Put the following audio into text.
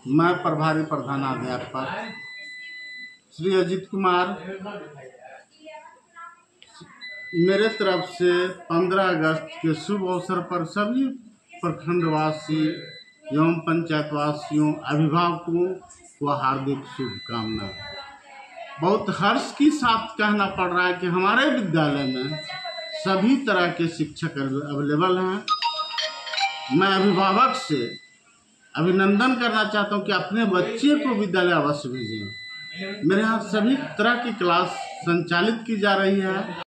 मैं प्रभारी प्रधानाध्यापक श्री अजीत कुमार, मेरे तरफ से 15 अगस्त के शुभ अवसर पर सभी प्रखंडवासी एवं पंचायतवासियों, अभिभावकों को हार्दिक शुभकामनाएं। बहुत हर्ष के साथ कहना पड़ रहा है कि हमारे विद्यालय में सभी तरह के शिक्षक अवेलेबल हैं। मैं अभिभावक से अभिनंदन करना चाहता हूं कि अपने बच्चे को विद्यालय अवश्य भेजें। मेरे यहाँ सभी तरह की क्लास संचालित की जा रही है।